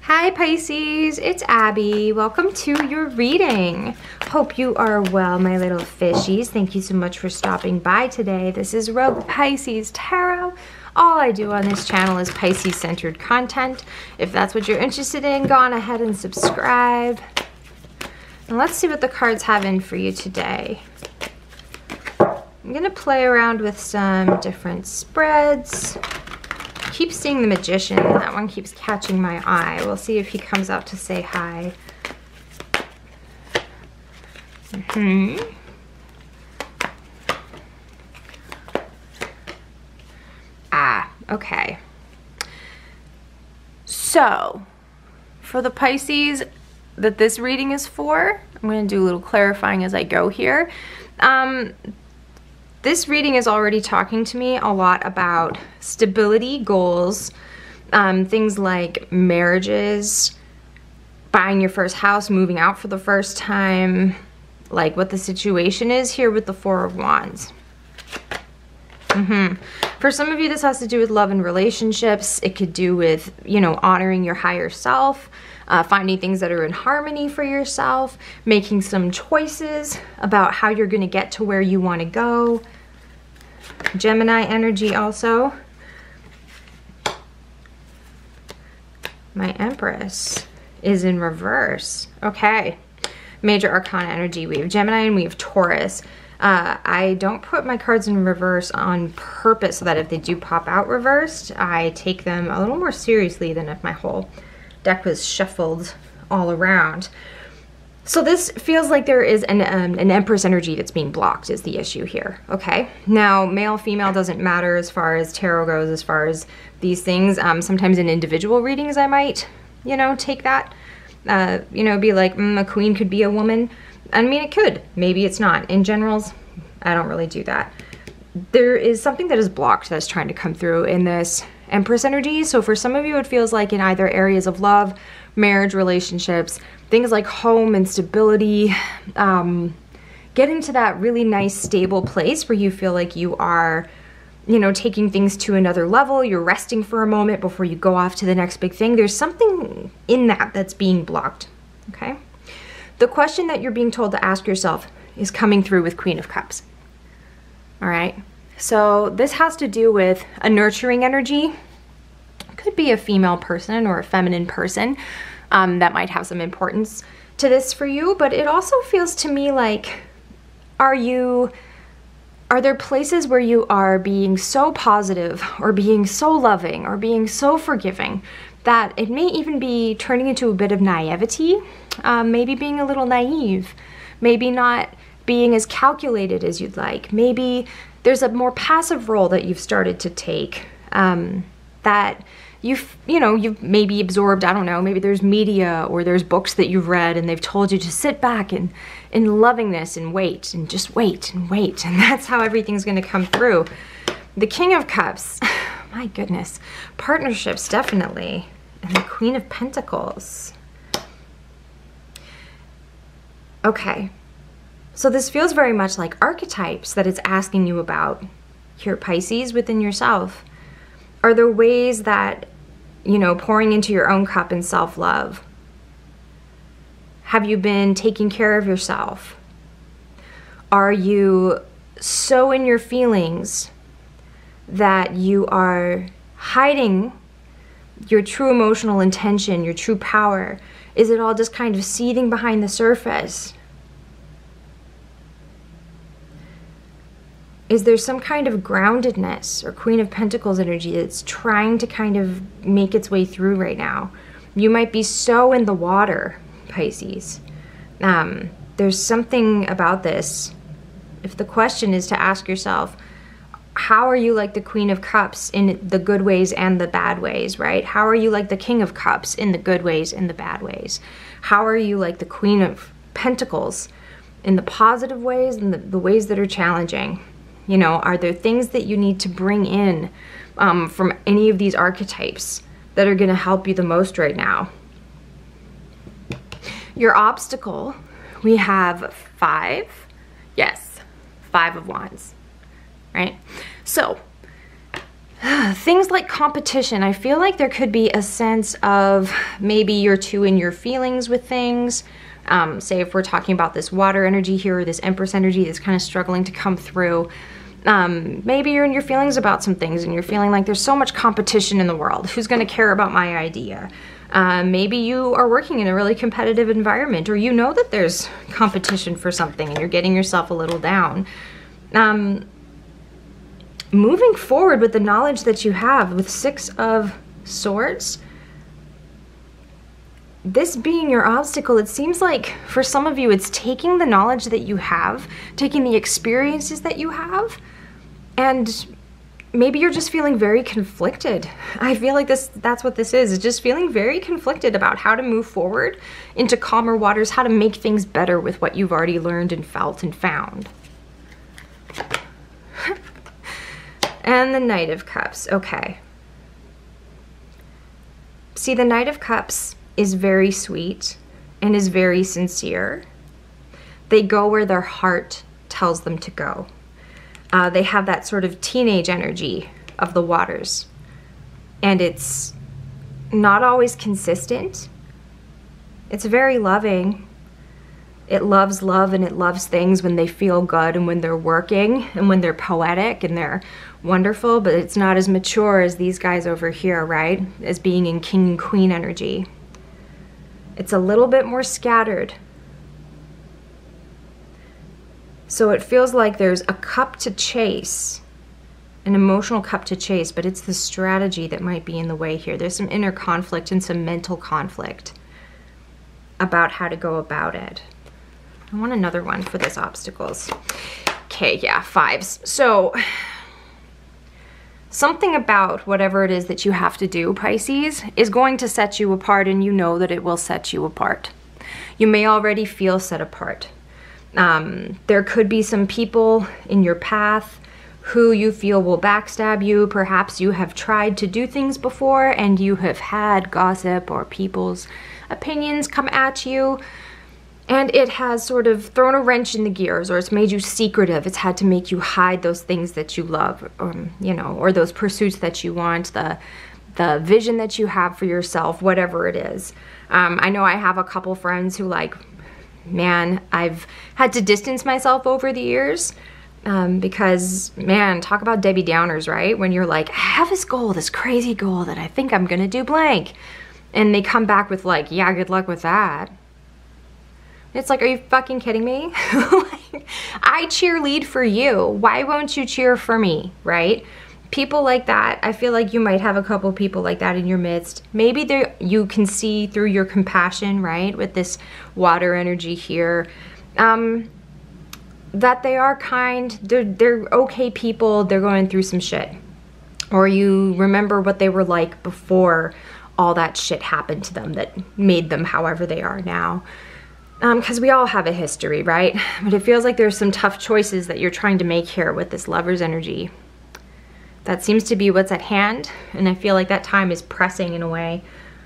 Hi Pisces, it's Abby. Welcome to your reading. Hope you are well, my little fishies. Thank you so much for stopping by today. This is Rogue Pisces Tarot. All I do on this channel is Pisces-centered content. If that's what you're interested in, go on ahead and subscribe. And let's see what the cards have in for you today. I'm gonna play around with some different spreads. Keep seeing the Magician. That one keeps catching my eye. We'll see if he comes out to say hi. Okay. So, for the Pisces that this reading is for, I'm going to do a little clarifying as I go here. This reading is already talking to me a lot about stability, goals, things like marriages, buying your first house, moving out for the first time, like what the situation is here with the Four of Wands. For some of you, this has to do with love and relationships. It could do with, you know, honoring your higher self, finding things that are in harmony for yourself, making some choices about how you're going to get to where you want to go. Gemini energy also. My Empress is in reverse. Okay. Major Arcana energy. We have Gemini and we have Taurus. I don't put my cards in reverse on purpose so that if they do pop out reversed, I take them a little more seriously than if my whole deck was shuffled all around. So this feels like there is an Empress energy that's being blocked is the issue here, okay? Now, male, female doesn't matter as far as tarot goes, as far as these things. Sometimes in individual readings I might, you know, take that, you know, be like, a queen could be a woman. I mean, it could. Maybe it's not. In generals, I don't really do that. There is something that is blocked that's trying to come through in this Empress energy. So for some of you, it feels like in either areas of love, marriage, relationships, things like home and stability, getting to that really nice, stable place where you feel like you are, you know, taking things to another level. You're resting for a moment before you go off to the next big thing. There's something in that that's being blocked, okay? The question that you're being told to ask yourself is coming through with Queen of Cups. All right, so this has to do with a nurturing energy. Could be a female person or a feminine person that might have some importance to this for you, but it also feels to me like, are there places where you are being so positive or being so loving or being so forgiving that it may even be turning into a bit of naivety, maybe being a little naive, maybe not being as calculated as you'd like. Maybe there's a more passive role that you've started to take that you've maybe absorbed. I don't know, maybe there's media or there's books that you've read and they've told you to sit back and in lovingness and wait and just wait and wait, and that's how everything's going to come through. The King of Cups, my goodness, partnerships definitely, and the Queen of Pentacles. Okay, so this feels very much like archetypes that it's asking you about here, Pisces, within yourself. Are there ways that, you know, pouring into your own cup in self-love? Have you been taking care of yourself? Are you so in your feelings that you are hiding your true emotional intention, your true power? Is it all just kind of seething behind the surface? Is there some kind of groundedness or Queen of Pentacles energy that's trying to kind of make its way through right now? You might be so in the water, Pisces. There's something about this. If the question is to ask yourself, how are you like the Queen of Cups in the good ways and the bad ways, right? How are you like the King of Cups in the good ways and the bad ways? How are you like the Queen of Pentacles in the positive ways and the ways that are challenging? You know, are there things that you need to bring in from any of these archetypes that are going to help you the most right now? Your obstacle, we have 5. Yes, 5 of Wands, right? So Things like competition. I feel like there could be a sense of maybe you're too in your feelings with things. Say if we're talking about this water energy here, or this Empress energy that's kind of struggling to come through. Maybe you're in your feelings about some things and you're feeling like there's so much competition in the world. Who's going to care about my idea? Maybe you are working in a really competitive environment, or you know that there's competition for something and you're getting yourself a little down. Moving forward with the knowledge that you have with 6 of Swords, this being your obstacle, it seems like for some of you it's taking the knowledge that you have, taking the experiences that you have, and maybe you're just feeling very conflicted. I feel like that's what this is just feeling very conflicted about how to move forward into calmer waters, how to make things better with what you've already learned and felt and found. And the Knight of Cups. Okay. See, the Knight of Cups is very sweet and is very sincere. They go where their heart tells them to go. They have that sort of teenage energy of the waters. And it's not always consistent. It's very loving. It loves love and it loves things when they feel good and when they're working and when they're poetic and they're wonderful, but it's not as mature as these guys over here, right? As being in King and Queen energy. It's a little bit more scattered. So it feels like there's a cup to chase, an emotional cup to chase, but it's the strategy that might be in the way here. There's some inner conflict and some mental conflict about how to go about it. I want another one for this obstacles. Okay, yeah, 5s. So something about whatever it is that you have to do, Pisces, is going to set you apart, and you know that it will set you apart. You may already feel set apart. There could be some people in your path who you feel will backstab you. Perhaps you have tried to do things before and you have had gossip or people's opinions come at you. And it has sort of thrown a wrench in the gears, or it's made you secretive. It's had to make you hide those things that you love, you know, or those pursuits that you want, the vision that you have for yourself, whatever it is. I know I have a couple friends who, like, man, I've had to distance myself over the years because, man, talk about Debbie Downers, right? When you're like, I have this goal, this crazy goal that I think I'm going to do blank. And they come back with like, yeah, good luck with that. It's like, are you fucking kidding me? Like, I cheerlead for you. Why won't you cheer for me, right? People like that, I feel like you might have a couple people like that in your midst. Maybe you can see through your compassion, right, with this water energy here, that they are kind, they're okay people, they're going through some shit. Or you remember what they were like before all that shit happened to them that made them however they are now. Because we all have a history, right? But it feels like there's some tough choices that you're trying to make here with this Lover's energy. That seems to be what's at hand, and I feel like that time is pressing in a way.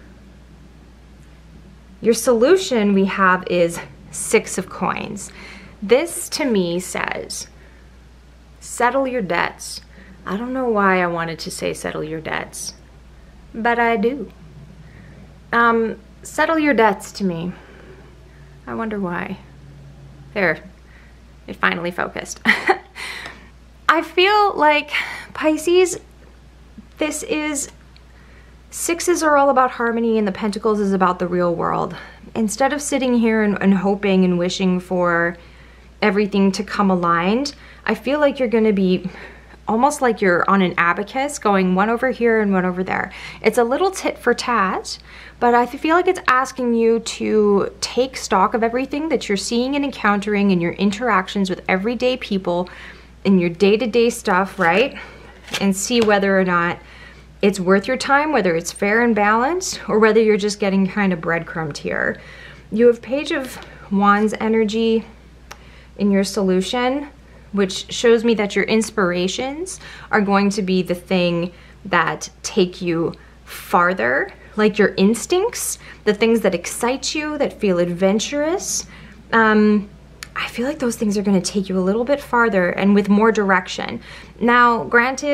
Your solution we have is 6 of Coins. This to me says, settle your debts. I don't know why I wanted to say settle your debts, but I do. Settle your debts to me. I wonder why. There, it finally focused. I feel like, Pisces, this is, 6s are all about harmony and the Pentacles is about the real world. Instead of sitting here and hoping and wishing for everything to come aligned, I feel like you're going to be almost like you're on an abacus going one over here and one over there. It's a little tit for tat, but I feel like it's asking you to take stock of everything that you're seeing and encountering in your interactions with everyday people, in your day-to-day stuff, right? And see whether or not it's worth your time, whether it's fair and balanced, or whether you're just getting kind of breadcrumbed here. You have Page of Wands energy in your solution, which shows me that your inspirations are going to be the thing that take you farther, like your instincts, the things that excite you, that feel adventurous. I feel like those things are going to take you a little bit farther and with more direction. Now, granted,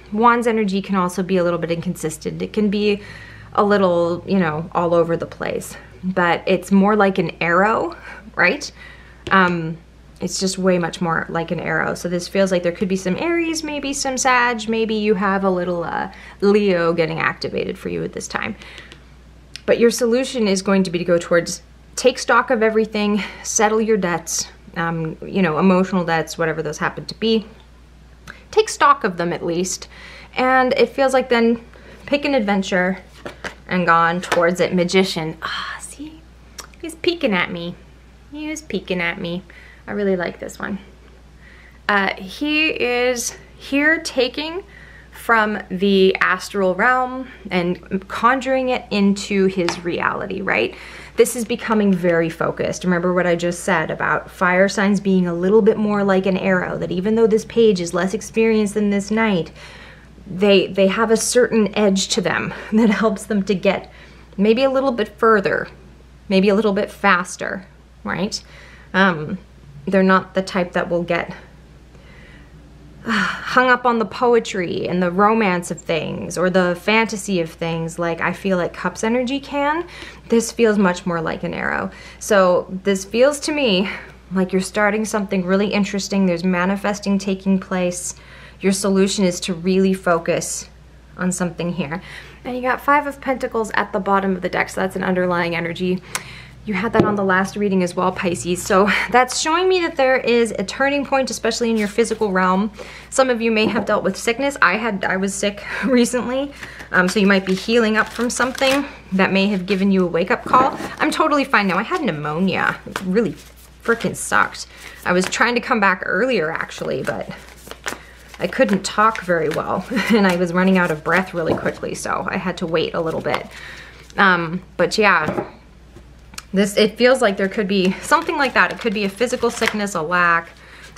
Wands energy can also be a little bit inconsistent. It can be a little, you know, all over the place, but it's more like an arrow, right? It's just way much more like an arrow. So this feels like there could be some Aries, maybe some Sag, maybe you have a little Leo getting activated for you at this time. But your solution is going to be to go towards take stock of everything, settle your debts, you know, emotional debts, whatever those happen to be. Take stock of them at least. And it feels like then pick an adventure and gone towards it. Magician. Ah, see? He's peeking at me. He is peeking at me. I really like this one. He is here taking from the astral realm and conjuring it into his reality, right? This is becoming very focused. Remember what I just said about fire signs being a little bit more like an arrow, that even though this page is less experienced than this knight, they have a certain edge to them that helps them to get maybe a little bit further, maybe a little bit faster, right? They're not the type that will get hung up on the poetry and the romance of things or the fantasy of things like I feel like Cups energy can. This feels much more like an arrow. So this feels to me like you're starting something really interesting. There's manifesting taking place. Your solution is to really focus on something here. And you got 5 of Pentacles at the bottom of the deck, so that's an underlying energy. You had that on the last reading as well, Pisces. So that's showing me that there is a turning point, especially in your physical realm. Some of you may have dealt with sickness. I was sick recently, so you might be healing up from something that may have given you a wake-up call. I'm totally fine now. I had pneumonia. It really freaking sucked. I was trying to come back earlier, actually, but I couldn't talk very well, and I was running out of breath really quickly, so I had to wait a little bit. But yeah. It feels like there could be something like that. It could be a physical sickness, a lack,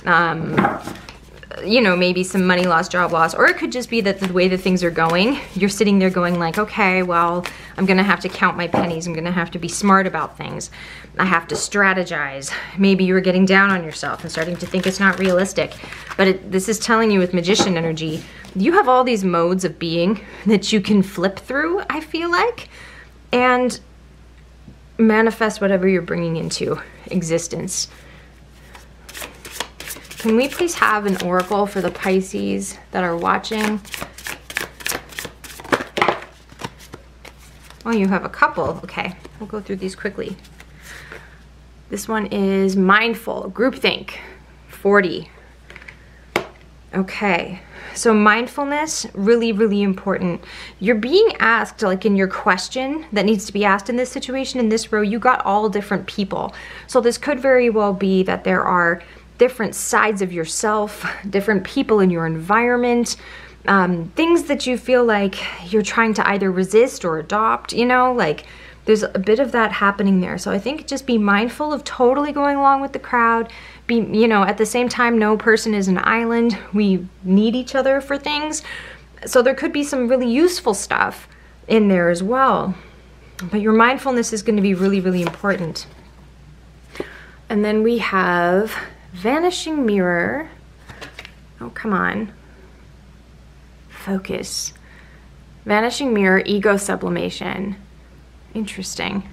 you know, maybe some money loss, job loss, or it could just be that the way that things are going, you're sitting there going like, okay, well, I'm gonna have to count my pennies. I'm gonna have to be smart about things. I have to strategize. Maybe you were getting down on yourself and starting to think it's not realistic. But this is telling you with Magician energy, you have all these modes of being that you can flip through, I feel like, and manifest whatever you're bringing into existence. Can we please have an oracle for the Pisces that are watching? Oh, you have a couple. Okay, we'll go through these quickly. This one is mindful, groupthink, 40. Okay, so mindfulness, really, really important. You're being asked, like in your question that needs to be asked in this situation, in this row, you got all different people. So this could very well be that there are different sides of yourself, different people in your environment, things that you feel like you're trying to either resist or adopt, you know, like there's a bit of that happening there. So I think just be mindful of totally going along with the crowd. Be, you know, at the same time, no person is an island. We need each other for things. So there could be some really useful stuff in there as well. But your mindfulness is going to be really, really important. And then we have Vanishing Mirror. Oh, come on. Focus. Vanishing Mirror, ego sublimation. Interesting.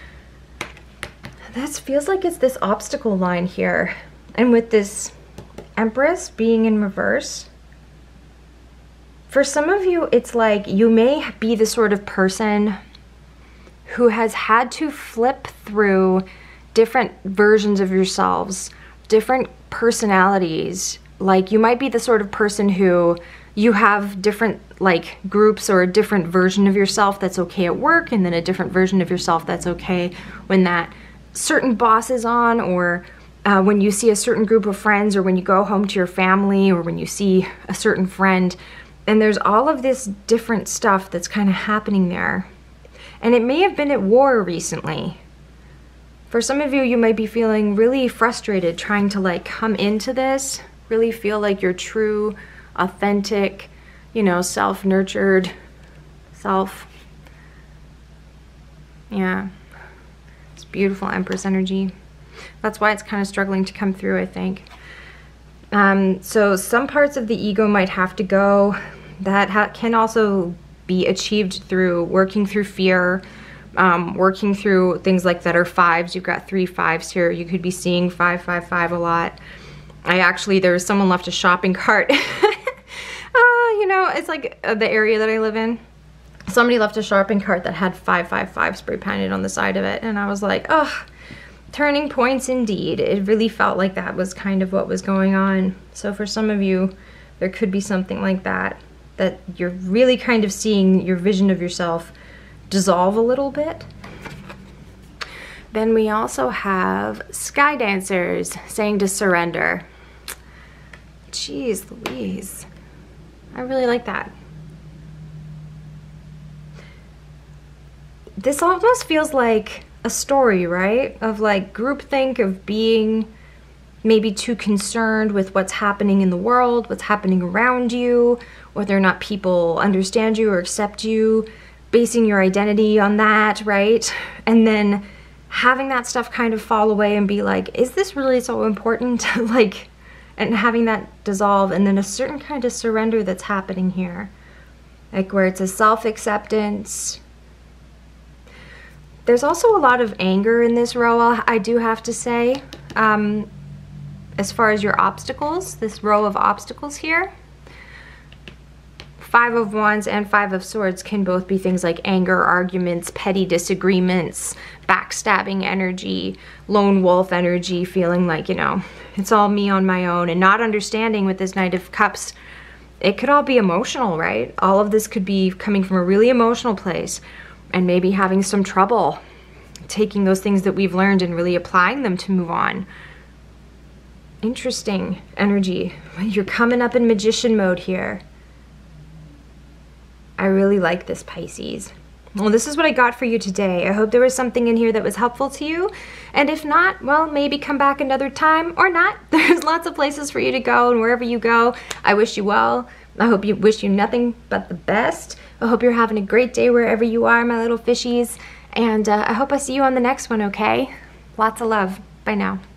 That feels like it's this obstacle line here. And with this Empress being in reverse, for some of you, it's like you may be the sort of person who has had to flip through different versions of yourselves, different personalities. Like you might be the sort of person who you have different like groups or a different version of yourself that's okay at work, and then a different version of yourself that's okay when that certain boss is on, or when you see a certain group of friends, or when you go home to your family, or when you see a certain friend. And there's all of this different stuff that's kind of happening there. And it may have been at war recently. For some of you, you might be feeling really frustrated trying to like come into this, really feel like your true, authentic, you know, self-nurtured self. Yeah. It's beautiful Empress energy. That's why it's kind of struggling to come through, I think. So some parts of the ego might have to go. That can also be achieved through working through fear, working through things like that are fives. You've got 3 5s here. You could be seeing 5 5 5 a lot. There's someone left a shopping cart. You know, it's like the area that I live in. Somebody left a shopping cart that had 5 5 5 spray painted on the side of it. And I was like, oh, turning points indeed. It really felt like that was kind of what was going on. So for some of you, there could be something like that you're really kind of seeing your vision of yourself dissolve a little bit. Then we also have Sky Dancers saying to surrender. Jeez Louise. I really like that. This almost feels like a story, right? Of like groupthink, of being maybe too concerned with what's happening in the world, what's happening around you, whether or not people understand you or accept you, basing your identity on that, right? And then having that stuff kind of fall away and be like, is this really so important? Like, and having that dissolve, and then a certain kind of surrender that's happening here. Like where it's a self-acceptance. There's also a lot of anger in this row, I do have to say. As far as your obstacles, this row of obstacles here. 5 of Wands and 5 of Swords can both be things like anger, arguments, petty disagreements, backstabbing energy, lone wolf energy, feeling like, you know, it's all me on my own, and not understanding with this Knight of Cups. It could all be emotional, right? All of this could be coming from a really emotional place, and maybe having some trouble taking those things that we've learned and really applying them to move on. Interesting energy. You're coming up in magician mode here. I really like this, Pisces. Well, this is what I got for you today. I hope there was something in here that was helpful to you. And if not, well, maybe come back another time or not. There's lots of places for you to go, and wherever you go, I wish you well. I wish you nothing but the best. I hope you're having a great day wherever you are, my little fishies. And I hope I see you on the next one, okay? Lots of love. Bye now.